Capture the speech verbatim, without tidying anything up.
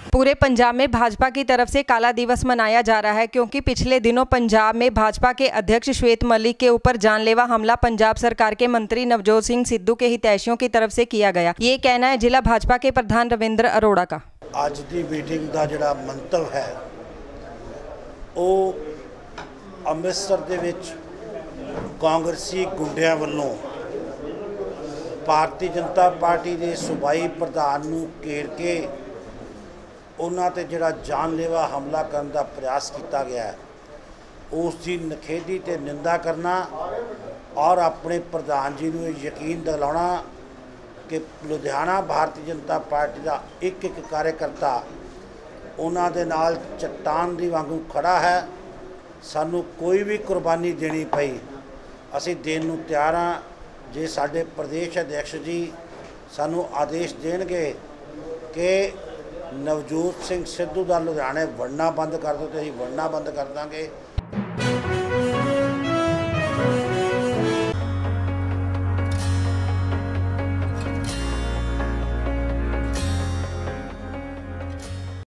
पूरे पंजाब में भाजपा की तरफ से काला दिवस मनाया जा रहा है क्योंकि पिछले दिनों पंजाब में भाजपा के अध्यक्ष श्वेत मलिक के ऊपर जानलेवा हमला पंजाब सरकार के मंत्री नवजोत सिंह सिद्धू के हितैषियों की तरफ से किया गया। ये कहना है जिला भाजपा के प्रधान रविंद्र अरोड़ा का। आज की मीटिंग का जिहड़ा मंतव है वो अमृतसर दे विच कांग्रेसी गुंडियां वल्लों भारतीय जनता पार्टी के सूबाई प्रधान नूं घेर के उन्हां ते जिहड़ा जानलेवा हमला करने का प्रयास किया गया है, उसकी नखेदी ते निंदा करना और अपने प्रधान जी नूं यकीन दिलाना कि लुधियाना भारतीय जनता पार्टी का एक एक कार्यकर्ता उन्हां दे नाल चट्टान दी वांगू खड़ा है। सानू कोई भी कुर्बानी देनी पई असीं देण नूं तैयार हाँ। जे साडे प्रदेश अध्यक्ष जी सानू आदेश देणगे कि नवजोत सिंह सिद्धू का लुधियाने वड़ना बंद कर दो तो असीं वड़ना बंद कर देंगे।